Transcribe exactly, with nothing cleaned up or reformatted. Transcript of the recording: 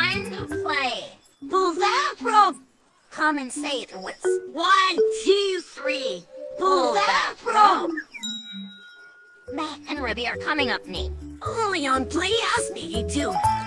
time to play. Pull that rope. Come and say it with one, two, three. Pull that rope. Matt and Ruby are coming up, Nate. Only on Playhouse MediaToon.